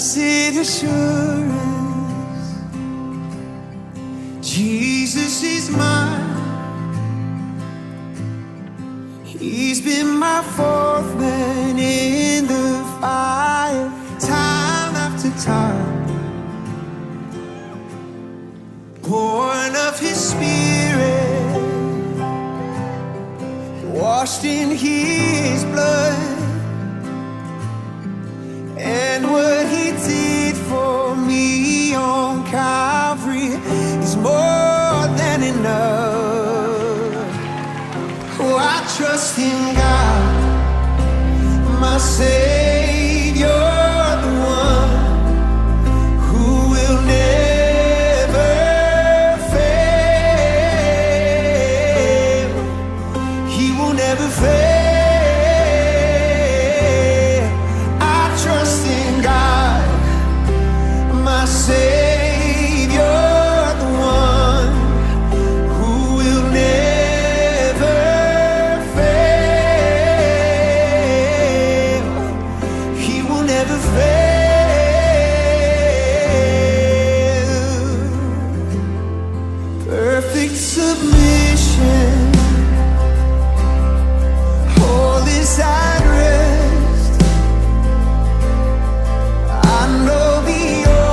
Blessed assurance, Jesus is mine. He's been my fourth man in the fire, time after time. Born of His Spirit, washed in His blood. And what He did for me on Calvary is more than enough. Oh, I trust in God, my Savior, the one who will never fail. He will never fail. Savior, the one who will never fail. He will never fail. Perfect submission, all is at rest. I know the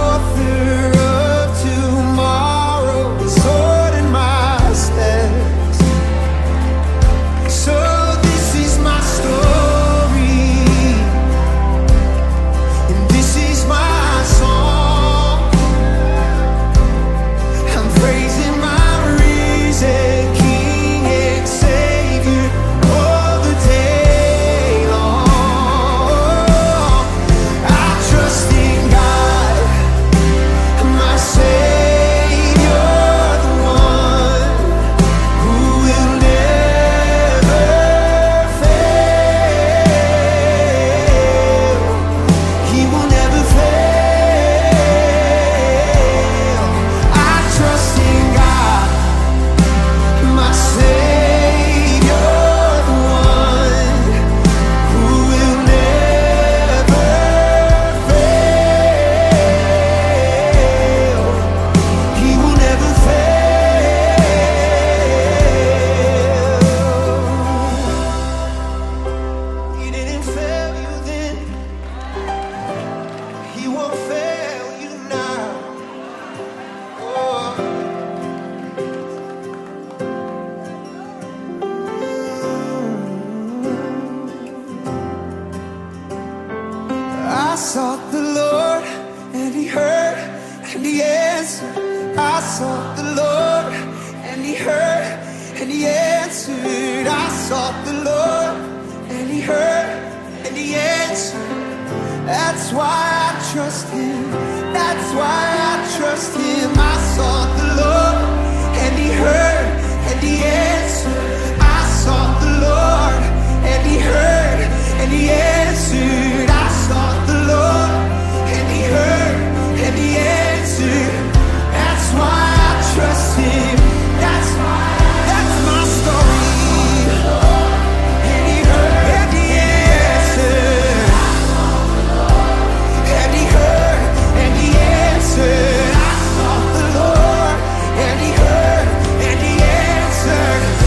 sought the Lord, and He heard, and He answered. I sought the Lord, and He heard, and He answered. I sought the Lord, and He heard, and He answered. That's why I trust Him. That's why I trust Him. I sought the Lord, and He heard, and He answered. I sought the Lord, and He heard, and He answered. I sought the Lord, and He heard, and He answered. That's why I trust Him. That's my story. And He heard, and He answered. And He heard, and He answered. I sought the Lord, and He heard, and He answered.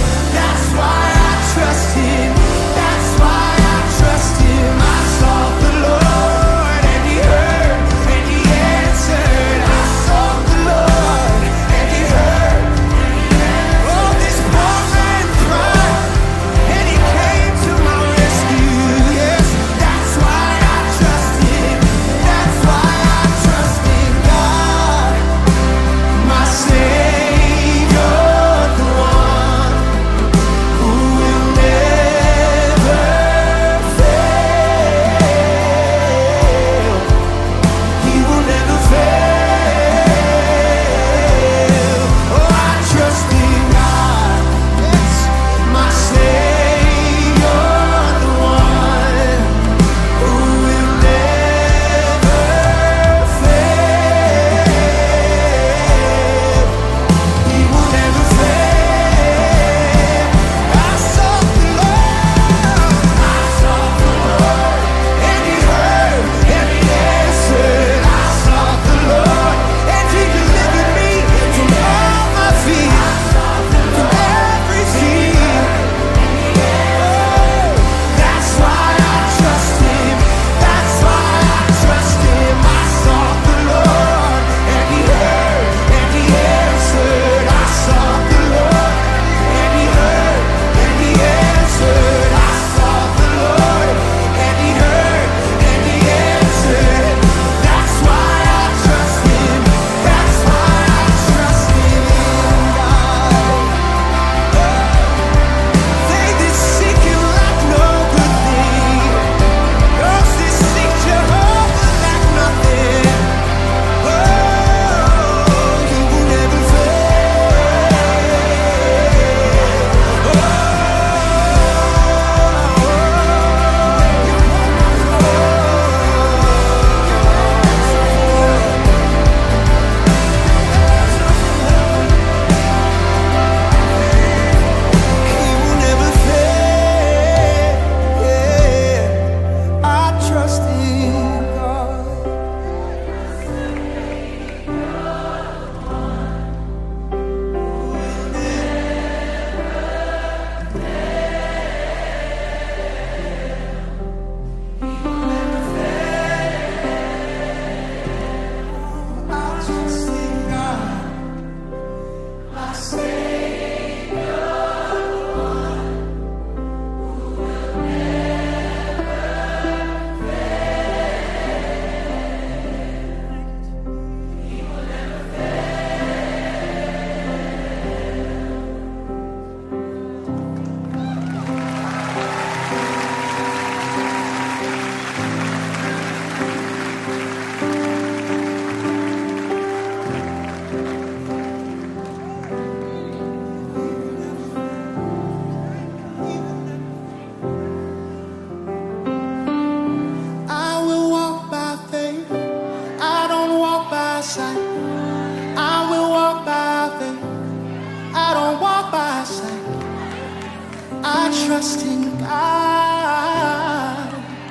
trust in God.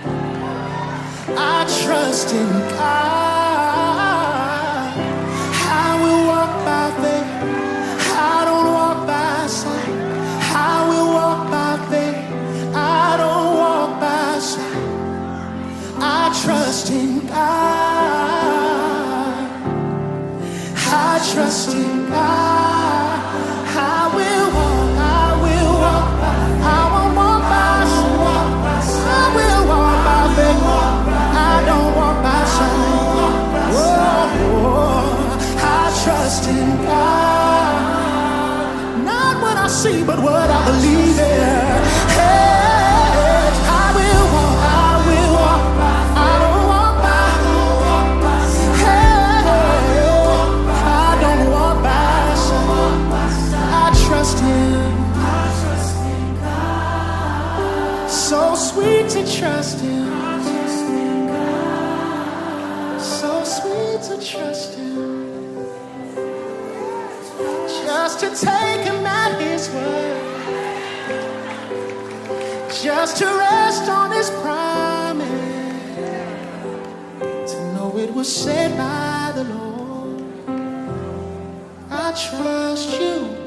I trust in God. I will walk by faith. I don't walk by sight. I will walk by faith. I don't walk by sight. I trust in God. I trust in God. I will walk. I will walk. I won't walk by sight. I will walk by faith. I don't walk by sight. Oh, I trust in God. Not what I see, but what I believe in. Hey, I will walk. I will walk. I don't walk by. Hey, I don't walk by sight. I trust Him. So sweet to trust Him. So sweet to trust Him. Just to take Him at His word. Just to rest on His promise. To know it was said by the Lord. I trust You.